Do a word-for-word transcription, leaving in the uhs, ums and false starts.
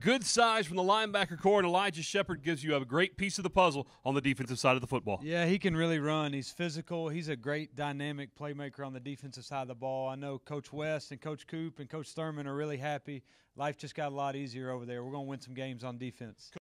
good size from the linebacker core, and Elijah Shepard gives you a great piece of the puzzle on the defensive side of the football. Yeah, he can really run. He's physical. He's a great dynamic playmaker on the defensive side of the ball. I know Coach West and Coach Coop and Coach Thurman are really happy. Life just got a lot easier over there. We're going to win some games on defense.